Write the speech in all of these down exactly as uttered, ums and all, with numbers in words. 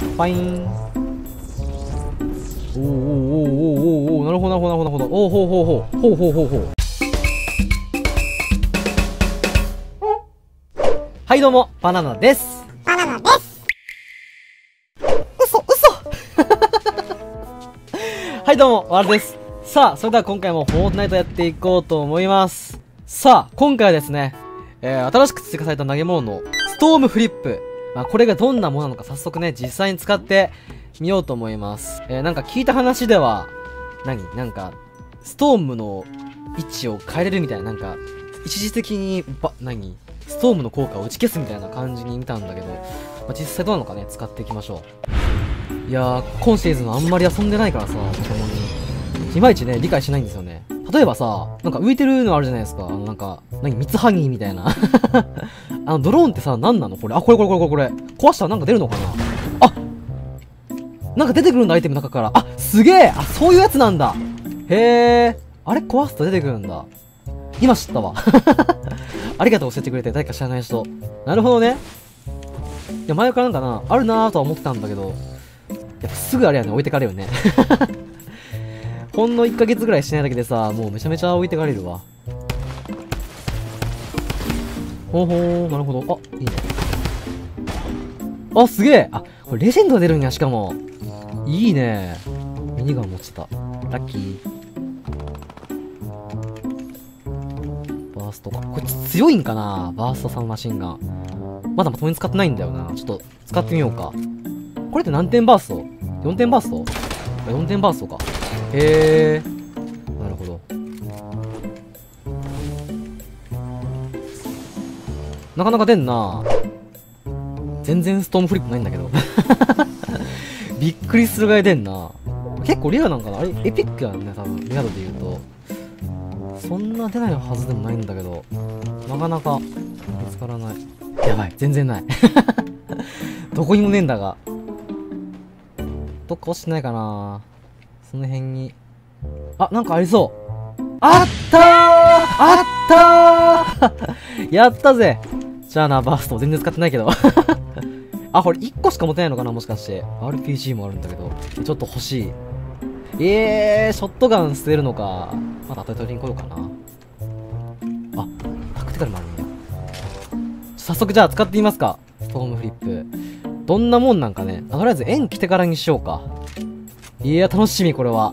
パイーン。おーおーおーおーおーおー、なるほどなるほどなるほどなるほど。おーほうほうほうほうほうほうほう。はいどうも、バナナです。 バナナです。 嘘嘘はいどうも、わらです。さあ、それでは今回もフォートナイトやっていこうと思います。さあ、今回はですね、えー、新しく追加された投げ物のストームフリップ。まあ、これがどんなものなのか早速ね、実際に使ってみようと思います。えー、なんか聞いた話では、何なんか、ストームの位置を変えれるみたいな、なんか、一時的に、ば、何ストームの効果を打ち消すみたいな感じに見たんだけど、まあ、実際どうなのかね、使っていきましょう。いやー、今シーズンあんまり遊んでないからさ、子供に。いまいちね、理解しないんですよね。例えばさ、なんか浮いてるのあるじゃないですか。あの、なんか、何、ミツハギみたいな。あの、ドローンってさ、何なのこれ。あ、これこれこれこれこれ。壊したらなんか出るのかなあ、なんか出てくるんだ、アイテムの中から。あ、すげえあ、そういうやつなんだ。へえ。あれ壊すと出てくるんだ。今知ったわ。ありがとう教えてくれて、誰か知らない人。なるほどね。いや、前からなんかな、あるなーとは思ってたんだけど、やっぱすぐあれやね、置いてかれるね。ほんのいっかげつぐらいしないだけでさ、もうめちゃめちゃ置いてかれるわ。ほうほー、なるほど。あ、いいね。あ、すげえあ、これレジェンドが出るんや、しかも。いいね。ミニガン持ってた。ラッキー。バーストか。これ強いんかなバーストサンマシンガン。まだまともに使ってないんだよな。ちょっと使ってみようか。これって何点バースト ?よん 点バースト ?よん 点バーストか。へえ。なるほど。なかなか出んな。全然ストームフリップないんだけど。びっくりするぐらい出んな。結構リアなんかなあれエピックやんね、多分。リアドで言うと。そんな出ないはずでもないんだけど、なかなか見つからない。やばい、全然ない。どこにもねえんだが。どっか落ちてないかなその辺に。あ、なんかありそう。あったーあったーやったぜ。じゃあな、バースト全然使ってないけど。あ、これいっこしか持てないのかなもしかして。アールピージー もあるんだけど。ちょっと欲しい。えー、ショットガン捨てるのか。まだ後で取りに来ようかな。あ、タクティカルもあるんや。早速じゃあ使ってみますか。ストームフリップ。どんなもんなんかね。とりあえず円来てからにしようか。いや、楽しみ、これは。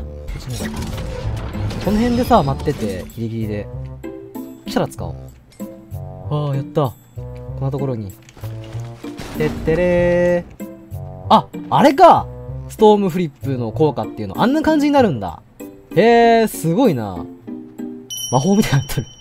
この辺でさ、待ってて、ギリギリで。来たら使おう。ああ、やった。こんなところに。てってれー。あ、あれかストームフリップの効果っていうの、あんな感じになるんだ。へえ、すごいな。魔法みたいになってる。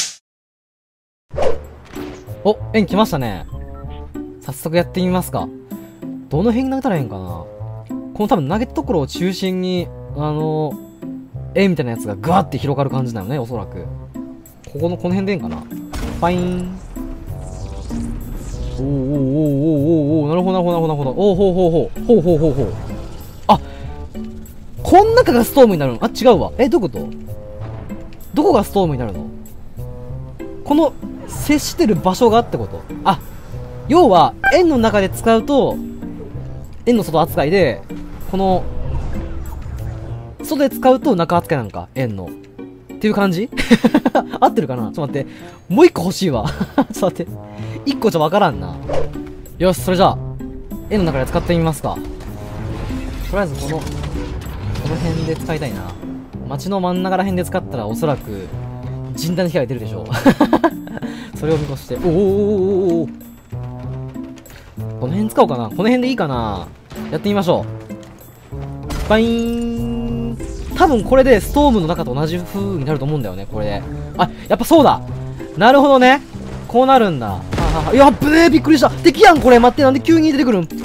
お、円来ましたね。早速やってみますか。どの辺に投げたらええんかな。この多分投げたところを中心に、あのー、円みたいなやつがグワって広がる感じだよね、おそらく。ここの、この辺でええんかな。パイーン。おーおーおーおーおーおーなるほどなるほどなるほど。おーほうほうほう。ほうほうほうほう。あ、こん中がストームになるのあ、違うわ。え、どういうことどこがストームになるのこの、接してる場所がってことあ、要は、円の中で使うと、円の外扱いで、この、外で使うと中扱いなんか、円の。っていう感じ合ってるかなちょっと待って。もう一個欲しいわ。ちょっと待って。一個じゃわからんな。よし、それじゃあ、円の中で使ってみますか。とりあえずこの、この辺で使いたいな。街の真ん中ら辺で使ったらおそらく、甚大な被害出るでしょう。それを見越して。おーおーおーおーこの辺使おうかな。この辺でいいかな。やってみましょう。バイーン。多分これでストームの中と同じ風になると思うんだよね、これで。あ、やっぱそうだ。なるほどね。こうなるんだ。ははは。やっぶねーびっくりした。敵やん、これ。待って、なんで急に出てくるんび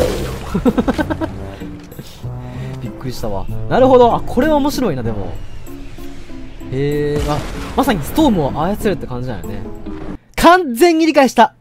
っくりしたわ。なるほど。あ、これは面白いな、でも。へえ、あ、まさにストームを操るって感じだよね。完全に理解した。